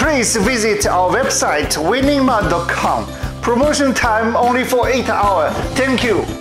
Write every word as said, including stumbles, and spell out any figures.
please visit our website winning mud dot com. Promotion time only for eight hours. Thank you.